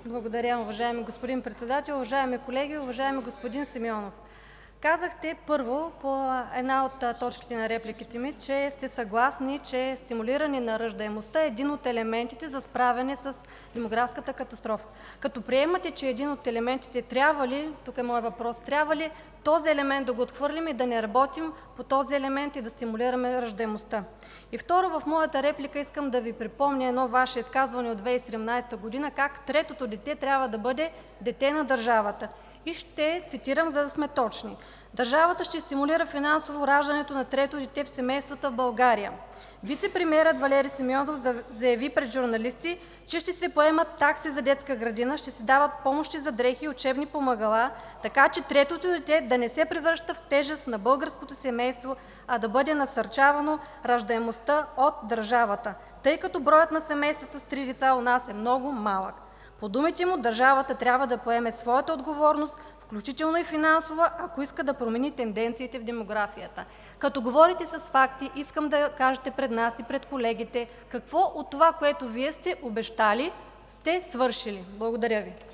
Благодаря, уважаеми господин Председател. Уважаеми колеги, уважаеми господин Симеонов! Казахте първо по една от точките на репликите ми, че сте съгласни, че стимулиране на раждаемостта е един от елементите за справяне с демографската катастрофа. Като приемате, че един от елементите, тук е моят въпрос, трябва ли този елемент да го отхвърлим и да не работим по този елемент и да стимулираме раждаемостта? И второ, в моята реплика искам да Ви припомня едно Ваше изказване от 2017 година, как третото дете трябва да бъде дете на държавата. И ще цитирам, за да сме точни: „Държавата ще стимулира финансово раждането на трето дете в семействата в България“. Вицепремиерът Валери Симеонов заяви пред журналисти, че ще се поемат такси за детска градина, ще се дават помощи за дрехи и учебни помагала, така че третото дете да не се превръща в тежест на българското семейство, а да бъде насърчавано раждаемостта от държавата, тъй като броят на семействата с 3 деца у нас е много малък. По думите му, държавата трябва да поеме своята отговорност, включително и финансова, ако иска да промени тенденциите в демографията. Като говорите с факти, искам да кажете пред нас и пред колегите какво от това, което Вие сте обещали, сте свършили. Благодаря Ви.